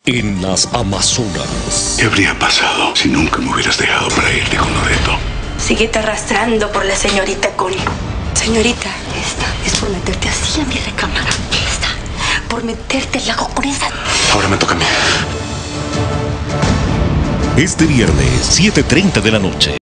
En las Amazonas. ¿Qué habría pasado si nunca me hubieras dejado para irte con Loreto? Síguete arrastrando por la señorita Connie. Señorita, esta es por meterte así a mi recámara. Esta, por meterte al lago con esa. Ahora me toca a mí. Este viernes, 7:30 de la noche.